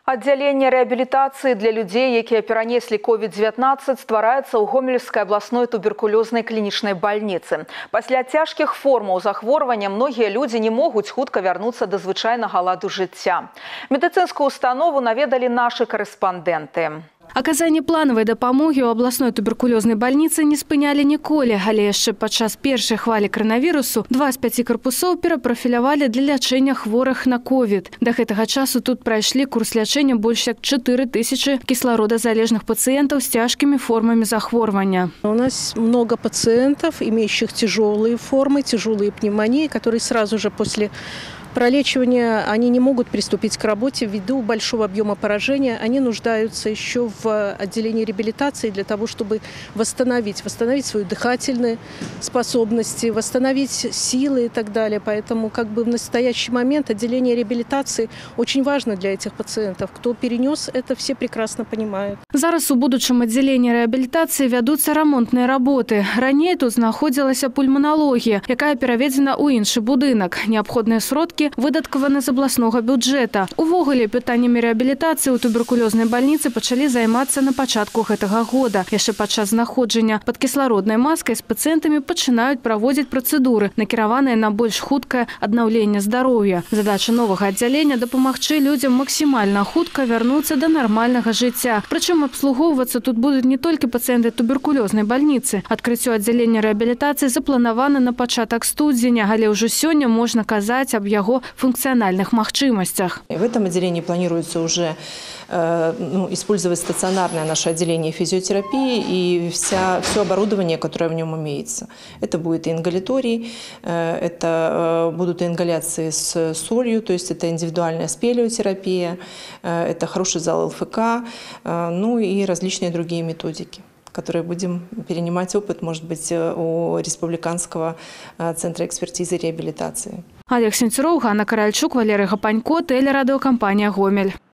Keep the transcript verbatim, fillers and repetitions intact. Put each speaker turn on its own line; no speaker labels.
Аддзяленне рэабілітацыі для людзей, якія перанеслі ковід дзевятнаццаць, ствараецца ў Гомельскай абласной туберкулёзнай клінічнай бальніцы. Пасля цяжкіх формаў захворвання многія людзі не могуць хутка вярнуцца да звычайнага ладу жыцця. Медыцынскую установу наведалі нашы карэспандэнты.
Аказанне планавай дапамогі ў абласной туберкулёзнай бальніцы не спынялі ніколі, але яшчэ падчас першай хвалі каранавірусу два з пяці карпусоў перапрафілявалі для лячэння хворых на ковід. Да гэтага часу тут прайшлі курс лячэння больш як чатыры тысячы кислородозалежных пациентов с тяжкими формами захворвания.
У нас много пациентов, имеющих тяжелые формы, тяжелые пневмонии, которые сразу же после пролечивания они не могут приступить к работе ввиду большого объема поражения. Они нуждаются еще в отделении реабилитации для того, чтобы восстановить, восстановить свои дыхательные способности, восстановить силы и так далее. Поэтому как бы в настоящий момент отделение реабилитации очень важно для этих пациентов. Кто перенес это, все прекрасно понимают.
Зараз у будучым аддзяленні рэабілітацыі вядуцца рамонтныя работы. Раней тут знаходзілася пульманалогія, якая пераведзена ў іншы будынак. Неабходныя сродкі выдаткаваны з абласнога бюджэта. Увогуле пытаннямі рэабілітацыі ў туберкулёзнай бальніцы пачалі займацца на пачатку гэтага года. Яшчэ падчас знаходжання пад кіслароднай маскай з пацыентамі пачынаюць праводзіць працэдуры, накіраваныя на больш хуткае аднаўленне здароўя. Задача новага аддзялення дапамагчы людзям максімальна хутка вярнуцца да нармальнага жыцця. Прычым абслугоўвацца тут будуць не толькі пацыенты туберкулёзнай бальніцы. Адкрыццё аддзялення рэабілітацыі запланавана на пачатак студзеня, але ўжо сёння можна казаць аб яго функциональных махчимостях.
В этом отделении планируется уже э, ну, использовать стационарное наше отделение физиотерапии и вся, все оборудование, которое в нем имеется. Это будет и ингаляторий, э, это э, будут ингаляции с солью, то есть это индивидуальная спелеотерапия, э, это хороший зал ЛФК, э, ну и различные другие методики, которые будем перенимать опыт, может быть, у Республиканского центра экспертизы и реабилитации.
Олег Сенцеров, Ганна Каральчук, Валерий Гапанько, телерадиокомпания «Гомель».